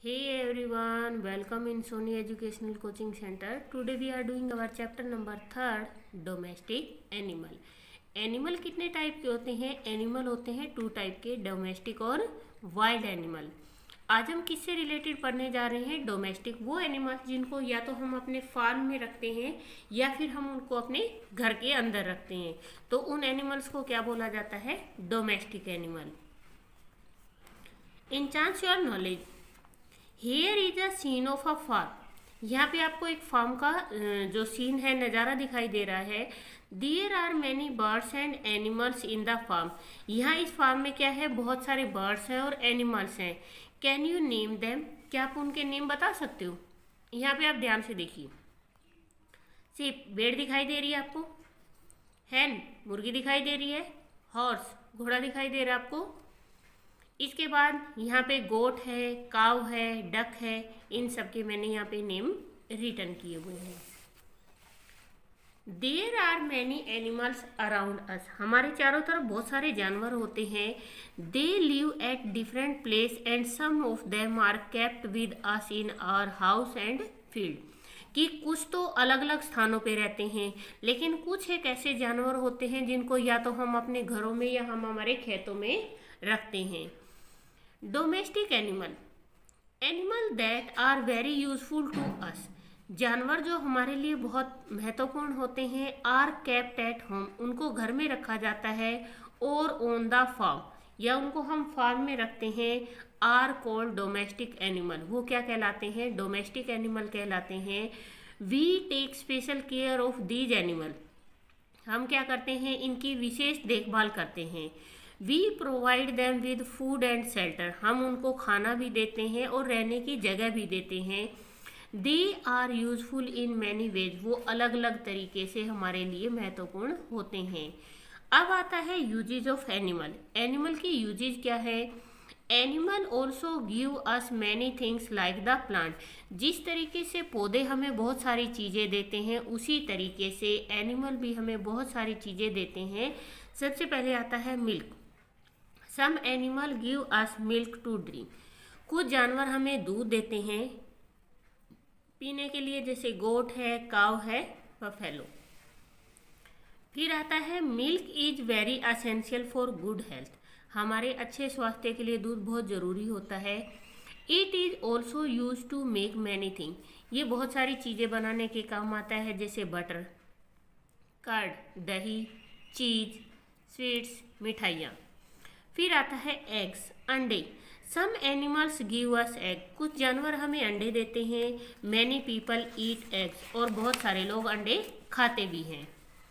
Hey everyone, welcome in Sony Educational Coaching Center. Today we are doing our chapter number 3, domestic animal. Animal कितने type के होते हैं? Animal होते हैं 2 type के, डोमेस्टिक और वाइल्ड एनिमल. आज हम किससे रिलेटेड पढ़ने जा रहे हैं? डोमेस्टिक, वो एनिमल्स जिनको या तो हम अपने फार्म में रखते हैं या फिर हम उनको अपने घर के अंदर रखते हैं. तो उन एनिमल्स को क्या बोला जाता है? Domestic animal. Enhance your knowledge. Here is a scene of a farm. यहाँ पे आपको एक फार्म का जो सीन है, नज़ारा दिखाई दे रहा है. There are many birds and animals in the farm. यहाँ इस फार्म में क्या है? बहुत सारे बर्ड्स हैं और एनिमल्स हैं. Can you name them? क्या आप उनके नेम बता सकते हो? यहाँ पे आप ध्यान से देखिए. सिर्फ भेड़ दिखाई दे रही है आपको, हैन मुर्गी दिखाई दे रही है, हॉर्स घोड़ा दिखाई दे रहा है आपको. इसके बाद यहाँ पे गोट है, काव है, डक है. इन सब के मैंने यहाँ पे नेम रिटर्न किए हुए हैं. There are many animals around us. हमारे चारों तरफ बहुत सारे जानवर होते हैं. They live at different place and some of them are kept with us in our house and field. कि कुछ तो अलग अलग स्थानों पे रहते हैं, लेकिन कुछ एक ऐसे जानवर होते हैं जिनको या तो हम अपने घरों में या हम हमारे खेतों में रखते हैं. Domestic animal, animal that are very useful to us. जानवर जो हमारे लिए बहुत महत्वपूर्ण होते हैं. आर केप्ट एट होम, उनको घर में रखा जाता है. और ऑन द फार्म, या उनको हम फार्म में रखते हैं. Are called domestic animal. वो क्या कहलाते हैं? डोमेस्टिक एनिमल कहलाते हैं. We take special care of these animal. हम क्या करते हैं? इनकी विशेष देखभाल करते हैं. We provide them with food and shelter. हम उनको खाना भी देते हैं और रहने की जगह भी देते हैं. They are useful in many ways. वो अलग अलग तरीके से हमारे लिए महत्वपूर्ण होते हैं. अब आता है यूजेज ऑफ एनिमल. एनिमल की यूजेज क्या है? Animal also give us many things like the plant. जिस तरीके से पौधे हमें बहुत सारी चीज़ें देते हैं, उसी तरीके से एनिमल भी हमें बहुत सारी चीज़ें देते हैं. सबसे पहले आता है milk. Some animal give us milk to drink. कुछ जानवर हमें दूध देते हैं पीने के लिए, जैसे गोट है, काव है, बफेलो. फिर आता है milk is very essential for good health. हमारे अच्छे स्वास्थ्य के लिए दूध बहुत ज़रूरी होता है. It is also use to make many thing. ये बहुत सारी चीज़ें बनाने के काम आता है, जैसे बटर, कर्ड, दही, चीज़, स्वीट्स, मिठाइयाँ. फिर आता है एग्स, अंडे. Some animals give us egg. कुछ जानवर हमें अंडे देते हैं. Many people eat eggs. और बहुत सारे लोग अंडे खाते भी हैं,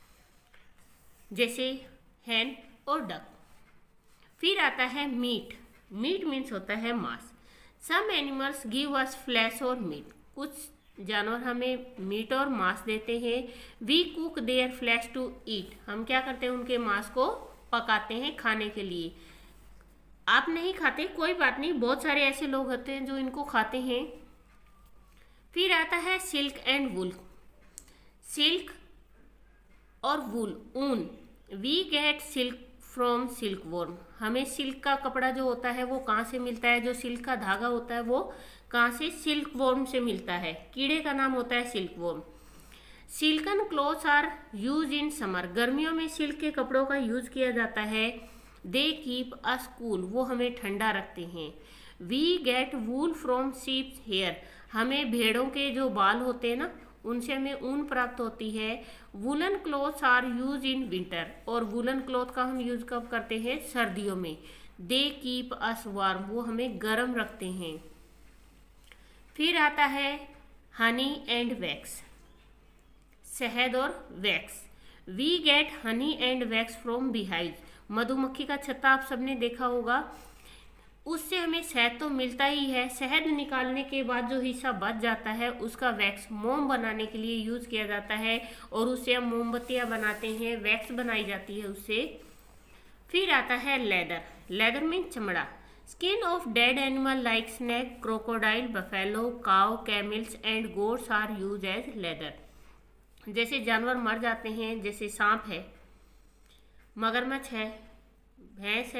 जैसे हैन और डक. फिर आता है मीट. मीट मीन्स होता है मांस. Some animals give us flesh और मीट. कुछ जानवर हमें मीट और मांस देते हैं. We cook their flesh to eat. हम क्या करते हैं? उनके मांस को पकाते हैं खाने के लिए. आप नहीं खाते, कोई बात नहीं, बहुत सारे ऐसे लोग होते हैं जो इनको खाते हैं. फिर आता है सिल्क एंड वूल. सिल्क और वूल, ऊन. We get silk from silk worm. हमें सिल्क का कपड़ा जो होता है वो कहाँ से मिलता है? जो सिल्क का धागा होता है वो कहाँ से? सिल्क वर्म से मिलता है. कीड़े का नाम होता है silk worm. Silken clothes are use in summer. गर्मियों में सिल्क के कपड़ों का यूज किया जाता है. They keep us cool. वो हमें ठंडा रखते हैं. We get wool from sheep's hair. हमें भेड़ों के जो बाल होते हैं ना, उनसे हमें ऊन प्राप्त होती है. Woollen clothes are use in winter. और वुलन क्लॉथ का हम यूज कब करते हैं? सर्दियों में. They keep us warm. वो हमें गर्म रखते हैं. फिर आता है हनी एंड वैक्स. शहद और wax. We get honey and wax from beehive. मधुमक्खी का छत्ता आप सबने देखा होगा. उससे हमें शहद तो मिलता ही है. शहद निकालने के बाद जो हिस्सा बच जाता है, उसका वैक्स मोम बनाने के लिए यूज किया जाता है. और उससे हम मोमबत्तियाँ बनाते हैं, वैक्स बनाई जाती है उससे. फिर आता है लेदर. लेदर मीन चमड़ा. Skin of dead animal like snake, crocodile, buffalo, cow, camels and goats are use as leather. जैसे जानवर मर जाते हैं, जैसे सांप है, मगरमच्छ है, भैंस है,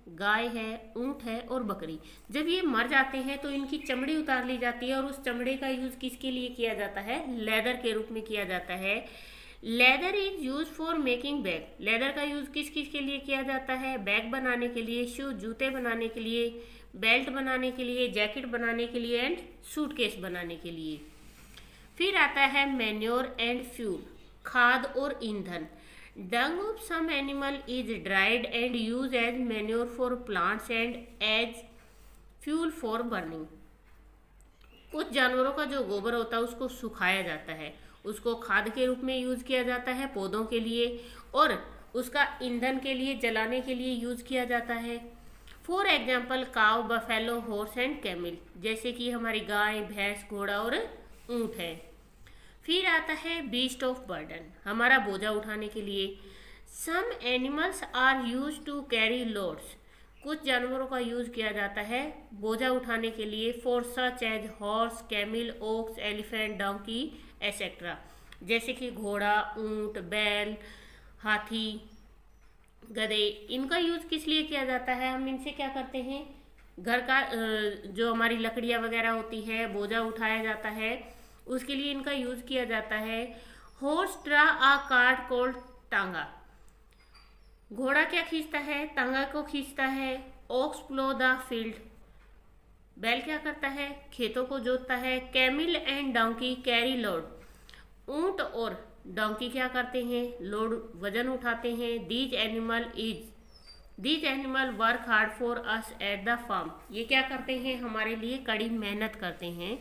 गाय है, ऊंट है और बकरी। जब ये मर जाते हैं तो इनकी चमड़ी उतार ली जाती है और उस चमड़े का यूज किसके लिए किया जाता है? लेदर के रूप में किया जाता है। Leather is use for making bag. Leather का यूज किस किस के लिए किया जाता है? बैग बनाने के लिए, शूज जूते बनाने के लिए, बेल्ट बनाने के लिए, जैकेट बनाने के लिए एंड सूटकेस बनाने के लिए। फिर आता है मैन्योर एंड फ्यूल, खाद और ईंधन। Dung of some animal is dried and use as manure for plants and as fuel for burning. कुछ जानवरों का जो गोबर होता है उसको सुखाया जाता है, उसको खाद के रूप में यूज किया जाता है पौधों के लिए, और उसका ईंधन के लिए, जलाने के लिए यूज किया जाता है। For example cow, buffalo, horse and camel, जैसे कि हमारी गाय, भैंस, घोड़ा और ऊंट है। फिर आता है बीस्ट ऑफ बर्डन, हमारा बोझा उठाने के लिए। Some animals are use to carry loads, कुछ जानवरों का यूज किया जाता है बोझा उठाने के लिए। For such as horse, camel, ox, elephant, donkey etcetera, जैसे कि घोड़ा, ऊंट, बैल, हाथी, गधे। इनका यूज किस लिए किया जाता है? हम इनसे क्या करते हैं? घर का जो हमारी लकड़ियाँ वगैरह होती है, बोझा उठाया जाता है, उसके लिए इनका यूज किया जाता है। Horse draw a cart called tonga, घोड़ा क्या खींचता है? टांगा को खींचता है। ओक्स प्लो द फील्ड, बैल क्या करता है? खेतों को जोतता है। Camel and donkey carry load, ऊंट और डोंकी क्या करते हैं? लोड, वजन उठाते हैं। These animal work hard for us at the farm, ये क्या करते हैं? हमारे लिए कड़ी मेहनत करते हैं।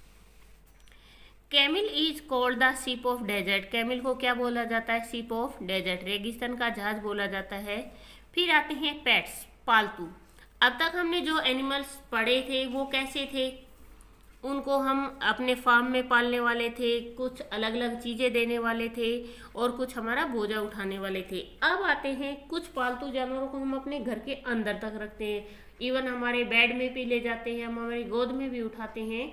Camel is called the ship of desert, camel को क्या बोला जाता है? शिप ऑफ डेजर्ट, रेगिस्तान का जहाज बोला जाता है। फिर आते हैं पेट्स, पालतू। अब तक हमने जो एनिमल्स पढ़े थे वो कैसे थे? उनको हम अपने फार्म में पालने वाले थे, कुछ अलग अलग चीज़ें देने वाले थे और कुछ हमारा बोझा उठाने वाले थे। अब आते हैं कुछ पालतू जानवरों को हम अपने घर के अंदर तक रखते हैं, इवन हमारे बेड में भी ले जाते हैं, हम हमारी गोद में भी उठाते हैं।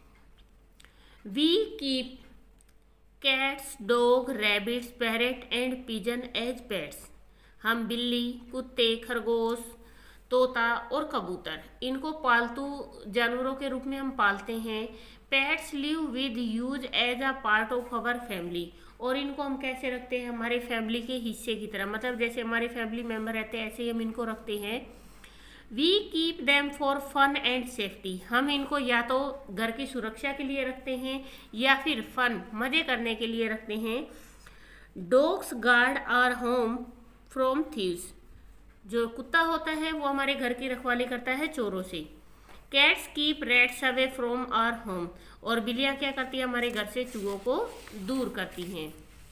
We keep cats, dog, rabbits, parrot and pigeon as pets, हम बिल्ली, कुत्ते, खरगोश, तोता और कबूतर, इनको पालतू जानवरों के रूप में हम पालते हैं। Pets live with us as a part of our family, और इनको हम कैसे रखते हैं? हमारे फैमिली के हिस्से की तरह, मतलब जैसे हमारे फैमिली मेम्बर रहते हैं ऐसे ही हम इनको रखते हैं। We keep them for fun and safety, हम इनको या तो घर की सुरक्षा के लिए रखते हैं या फिर फन, मजे करने के लिए रखते हैं। Dogs guard our home from thieves, जो कुत्ता होता है वो हमारे घर की रखवाली करता है चोरों से। Cats keep rats away from our home, और बिल्लियाँ क्या करती है? हमारे घर से चूहों को दूर करती हैं।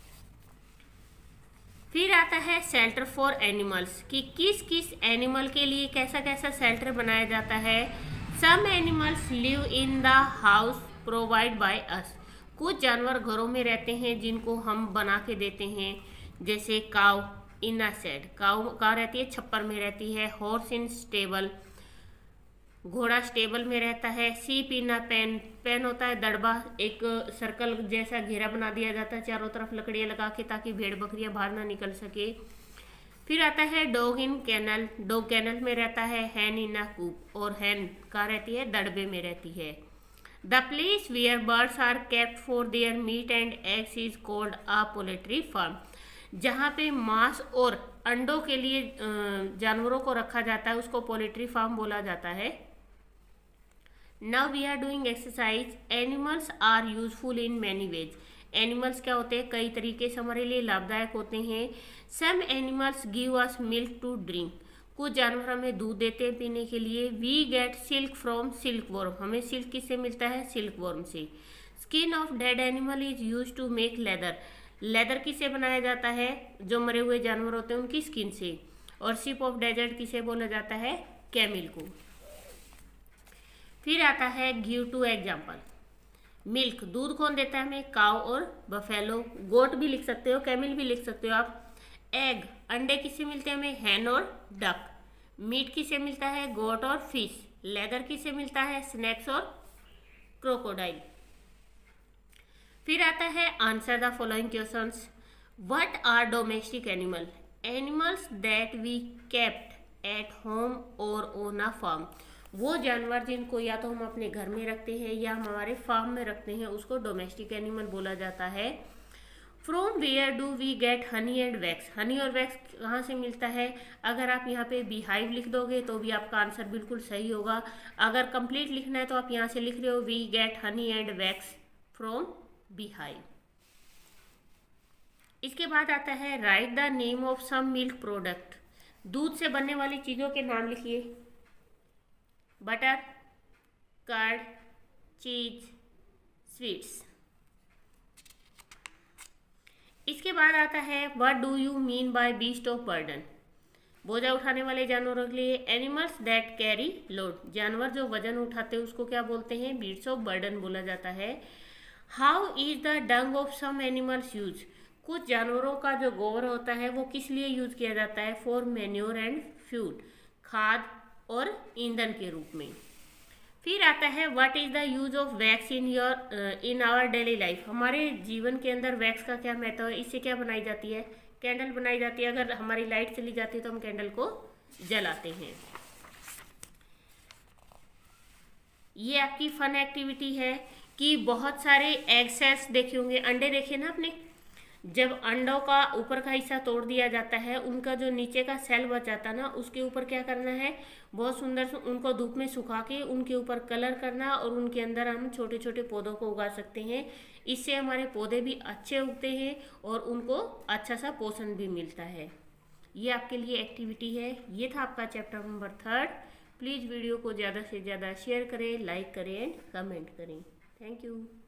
फिर आता है शेल्टर फॉर एनिमल्स, कि किस किस एनिमल के लिए कैसा कैसा शेल्टर बनाया जाता है। Some animals live in the house provide by us, कुछ जानवर घरों में रहते हैं जिनको हम बना के देते हैं, जैसे काव इन अ शेड, काव कहाँ रहती है? छप्पर में रहती है। हॉर्स इन स्टेबल, घोड़ा स्टेबल में रहता है। सीप इन अ पेन, पेन होता है दड़बा, एक सर्कल जैसा घेरा बना दिया जाता है चारों तरफ लकड़ियाँ लगा के, ताकि भेड़ बकरियाँ बाहर ना निकल सके। फिर आता है dog in kennel, dog kennel में रहता है। हैन इन अ कूप, और हैन कहाँ रहती है? दड़बे में रहती है। The place where birds are kept for their meat and eggs is called a poultry farm, जहाँ पे मांस और अंडों के लिए जानवरों को रखा जाता है उसको पोल्ट्री फार्म बोला जाता है। Now we are doing exercise. Animals are useful in many ways, animals क्या होते हैं? कई तरीके से हमारे लिए लाभदायक होते हैं। Some animals give us milk to drink, कुछ जानवर हमें दूध देते हैं पीने के लिए। We get silk from silk worm, हमें सिल्क किससे मिलता है? सिल्क वर्म से। Skin of dead animal is use to make leather, leather किससे बनाया जाता है? जो मरे हुए जानवर होते हैं उनकी स्किन से। और शिप ऑफ डेजर्ट किसे बोला जाता है? कैमिल को। फिर आता है गिव टू एग्जाम्पल। मिल्क, दूध कौन देता है हमें? काव और बफेलो, गोट भी लिख सकते हो, कैमिल भी लिख सकते हो आप। एग, अंडे किससे मिलते हैं हमें? हैन और डक। मीट किससे मिलता है? गोट और फिश। लेदर किससे मिलता है? स्नेक्स और क्रोकोडाइल। फिर आता है answer the following questions. What are domestic animal? Animals that we kept at home और ओन अ फार्म। वो जानवर जिनको या तो हम अपने घर में रखते हैं या हमारे फार्म में रखते हैं उसको डोमेस्टिक एनिमल बोला जाता है। From where do we get honey and wax. Honey और वैक्स कहाँ से मिलता है? अगर आप यहाँ पे बी हाइव लिख दोगे तो भी आपका आंसर बिल्कुल सही होगा। अगर कंप्लीट लिखना है तो आप यहाँ से लिख रहे हो we get honey and wax from beehive. इसके बाद आता है write the name of some milk product. दूध से बनने वाली चीज़ों के नाम लिखिए। Butter, curd, cheese, sweets. इसके बाद आता है what do you mean by beast of burden. बोझा उठाने वाले जानवरों के लिए एनिमल्स दैट कैरी लोड। जानवर जो वजन उठाते हैं उसको क्या बोलते हैं? बीट्स ऑफ बर्डन बोला जाता है। How is the dung of some animals use. कुछ जानवरों का जो गोबर होता है वो किस लिए यूज किया जाता है? फॉर मैन्योर एंड फ्यूड, खाद और ईंधन के रूप में। फिर आता है what is the use of wax in our daily life. हमारे जीवन के अंदर वैक्स का क्या महत्व है? इससे क्या बनाई जाती है? कैंडल बनाई जाती है। अगर हमारी लाइट चली जाती है तो हम कैंडल को जलाते हैं। ये आपकी फन एक्टिविटी है कि बहुत सारे एग सेल्स देखे होंगे, अंडे देखे ना आपने। जब अंडों का ऊपर का हिस्सा तोड़ दिया जाता है, उनका जो नीचे का सेल बच जाता है ना, उसके ऊपर क्या करना है? बहुत सुंदर से उनको धूप में सुखा के उनके ऊपर कलर करना और उनके अंदर हम छोटे छोटे पौधों को उगा सकते हैं। इससे हमारे पौधे भी अच्छे उगते हैं और उनको अच्छा सा पोषण भी मिलता है। ये आपके लिए एक्टिविटी है। ये था आपका चैप्टर नंबर 3। प्लीज़ वीडियो को ज़्यादा से ज़्यादा शेयर करें, लाइक करें एंड कमेंट करें। Thank you.